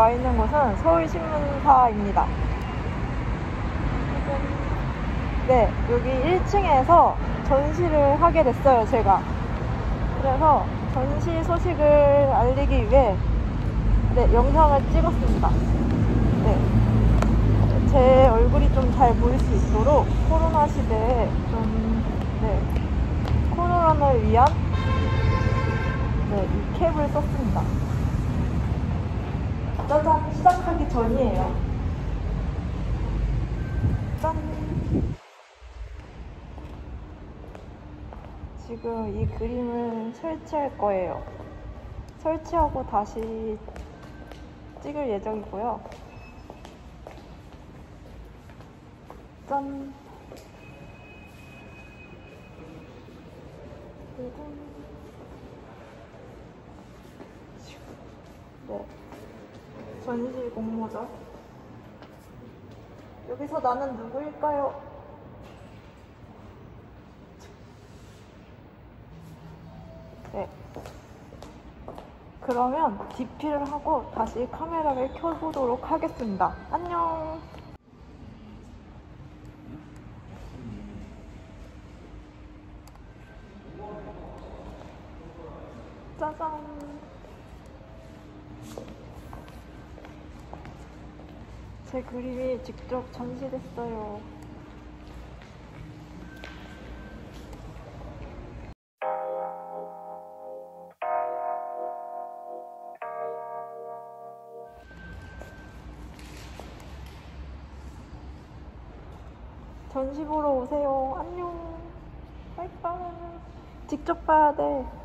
와 있는 곳은 서울신문사입니다. 네, 여기 1층에서 전시를 하게 됐어요, 제가. 그래서 전시 소식을 알리기 위해 영상을 찍었습니다. 제 얼굴이 좀 잘 보일 수 있도록 코로나 시대에 코로나를 위한 이 캡을 썼습니다. 짜잔! 시작하기 전이에요. 짠! 지금 이 그림을 설치할 거예요. 설치하고 다시 찍을 예정이고요. 짠! 전시 공모전. 여기서 나는 누구일까요? 그러면 DP를 하고 다시 카메라를 켜보도록 하겠습니다. 안녕! 짜잔! 제 그림이 직접 전시됐어요. 전시 보러 오세요. 안녕. 빠이빠이. 직접 봐야 돼.